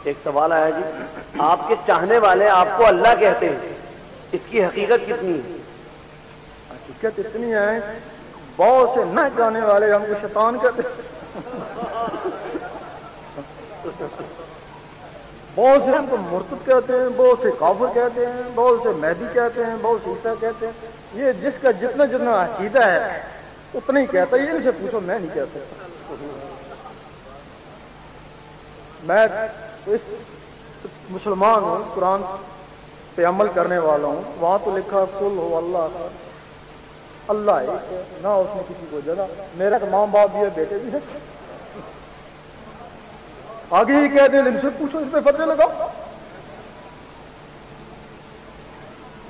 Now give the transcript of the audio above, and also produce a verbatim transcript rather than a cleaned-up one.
एक सवाल आया जी, आपके चाहने वाले आपको अल्लाह कहते हैं, इसकी हकीकत कितनी है? हकीकत इतनी है, बहुत से न जाने वाले हमको शैतान कहते हैं, बहुत से हमको मुर्तद कहते हैं, बहुत से काफिर कहते हैं, बहुत से महदी कहते हैं, बहुत से ईसा कहते हैं। ये जिसका जितना जितना अकीदा है उतना ही कहता है। इनसे पूछो, मैं नहीं कह सकता। मैं तो इस मुसलमान हूँ, कुरान पे अमल करने वाला हूँ। वहां तो लिखा कुल हो अल्लाह, अल्लाह एक है, ना उसने किसी को जगह। मेरा तो माँ बाप भी है, बेटे भी है। आगे ही कह दे, इनसे पूछो, इस पे फतवे लगाओ।